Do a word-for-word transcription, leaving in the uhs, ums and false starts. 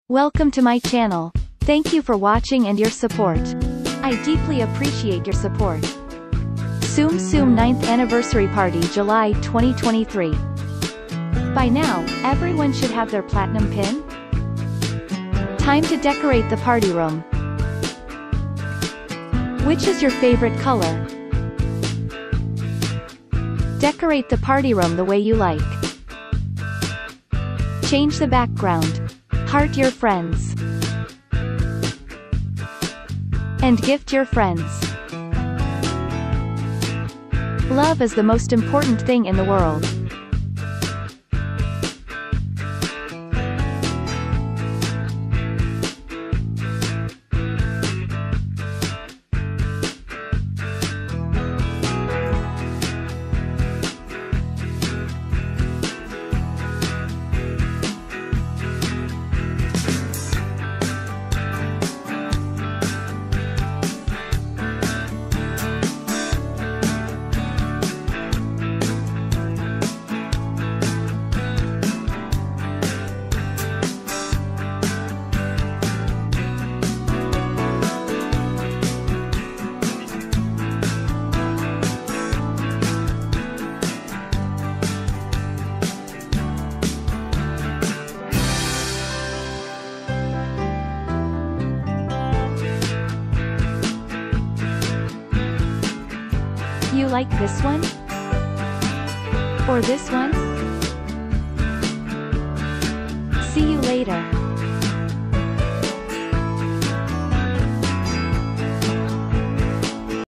Welcome to my channel. Thank you for watching and your support. I deeply appreciate your support. Tsum Tsum ninth Anniversary Party July twenty twenty-three. By now, everyone should have their platinum pin. Time to decorate the party room. Which is your favorite color? Decorate the party room the way you like. Change the background. Heart your friends. And gift your friends. Love is the most important thing in the world. You like this one? Or this one? See you later.